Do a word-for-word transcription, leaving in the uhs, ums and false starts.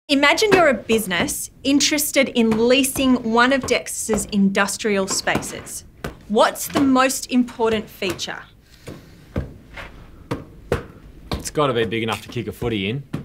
Imagine you're a business interested in leasing one of Dexus's industrial spaces. What's the most important feature? It's got to be big enough to kick a footy in.